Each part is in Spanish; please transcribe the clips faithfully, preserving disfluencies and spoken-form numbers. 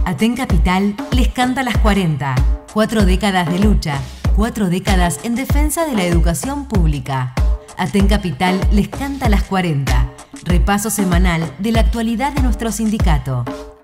Aten Capital les canta las cuarenta. Cuatro décadas de lucha, cuatro décadas en defensa de la educación pública. Aten Capital les canta las cuarenta. Repaso semanal de la actualidad de nuestro sindicato.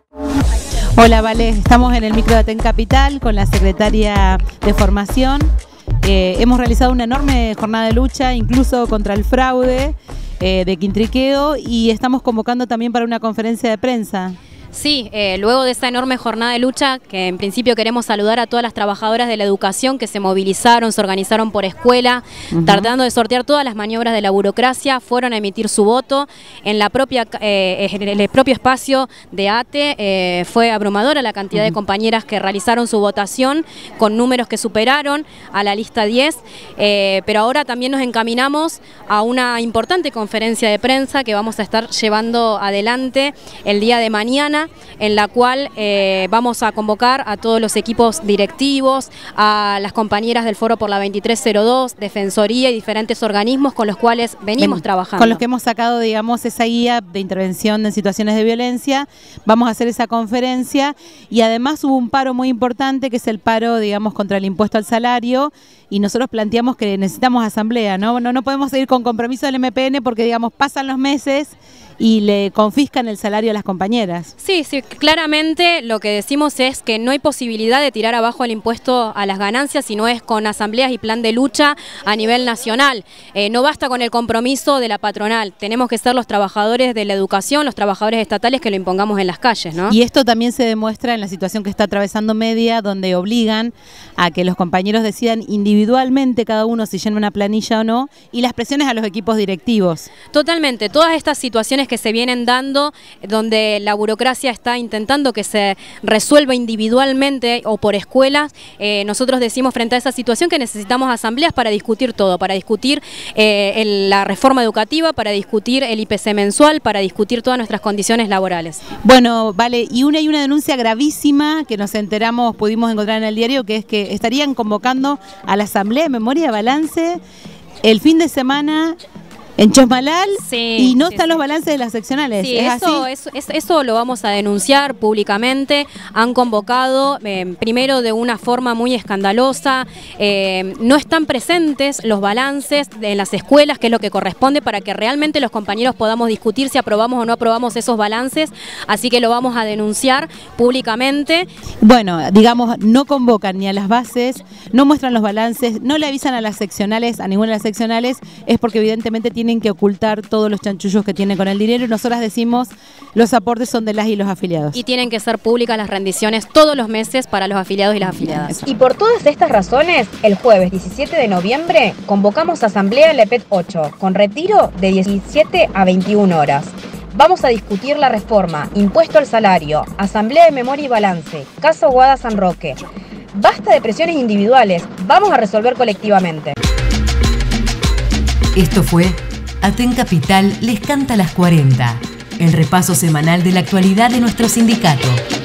Hola, Vale, estamos en el micro de Aten Capital con la secretaria de Formación. Eh, hemos realizado una enorme jornada de lucha, incluso contra el fraude eh, de Quintriqueo, y estamos convocando también para una conferencia de prensa. Sí, eh, luego de esta enorme jornada de lucha, que en principio queremos saludar a todas las trabajadoras de la educación que se movilizaron, se organizaron por escuela, uh-huh. tratando de sortear todas las maniobras de la burocracia, fueron a emitir su voto en la propia eh, en el propio espacio de ATE. Eh, fue abrumadora la cantidad uh-huh. de compañeras que realizaron su votación, con números que superaron a la lista diez, eh, pero ahora también nos encaminamos a una importante conferencia de prensa que vamos a estar llevando adelante el día de mañana, en la cual eh, vamos a convocar a todos los equipos directivos, a las compañeras del Foro por la veintitrés cero dos, Defensoría y diferentes organismos con los cuales venimos Ven, trabajando. Con los que hemos sacado, digamos, esa guía de intervención en situaciones de violencia. Vamos a hacer esa conferencia y además hubo un paro muy importante, que es el paro, digamos, contra el impuesto al salario, y nosotros planteamos que necesitamos asamblea, ¿no? No, no podemos seguir con compromiso del M P N porque, digamos, pasan los meses y le confiscan el salario a las compañeras. Sí, sí, claramente lo que decimos es que no hay posibilidad de tirar abajo el impuesto a las ganancias, sino es con asambleas y plan de lucha a nivel nacional. Eh, no basta con el compromiso de la patronal, tenemos que ser los trabajadores de la educación, los trabajadores estatales, que lo impongamos en las calles, ¿no? Y esto también se demuestra en la situación que está atravesando Media, donde obligan a que los compañeros decidan individualmente cada uno si llena una planilla o no, y las presiones a los equipos directivos. Totalmente, todas estas situaciones que se vienen dando, donde la burocracia está intentando que se resuelva individualmente o por escuelas, eh, nosotros decimos frente a esa situación que necesitamos asambleas para discutir todo, para discutir eh, el, la reforma educativa, para discutir el I P C mensual, para discutir todas nuestras condiciones laborales. Bueno, vale, y una y una denuncia gravísima que nos enteramos, pudimos encontrar en el diario, que es que estarían convocando a la Asamblea de Memoria y Balance el fin de semana en Chosmalal, sí, y no sí, están sí. los balances de las seccionales. Sí, ¿Es eso, así? Eso, eso, eso lo vamos a denunciar públicamente. Han convocado, eh, primero de una forma muy escandalosa, eh, no están presentes los balances en las escuelas, que es lo que corresponde para que realmente los compañeros podamos discutir si aprobamos o no aprobamos esos balances, así que lo vamos a denunciar públicamente. Bueno, digamos, no convocan ni a las bases, no muestran los balances, no le avisan a las seccionales, a ninguna de las seccionales, es porque evidentemente tienen tienen que ocultar todos los chanchullos que tienen con el dinero, y nosotras decimos los aportes son de las y los afiliados. Y tienen que ser públicas las rendiciones todos los meses para los afiliados y las afiliadas. Y por todas estas razones, el jueves diecisiete de noviembre convocamos asamblea en la E P E T ocho, con retiro de diecisiete a veintiuna horas. Vamos a discutir la reforma, impuesto al salario, asamblea de memoria y balance, caso Guada San Roque. Basta de presiones individuales, vamos a resolver colectivamente. Esto fue Aten Capital les canta las cuarenta, el repaso semanal de la actualidad de nuestro sindicato.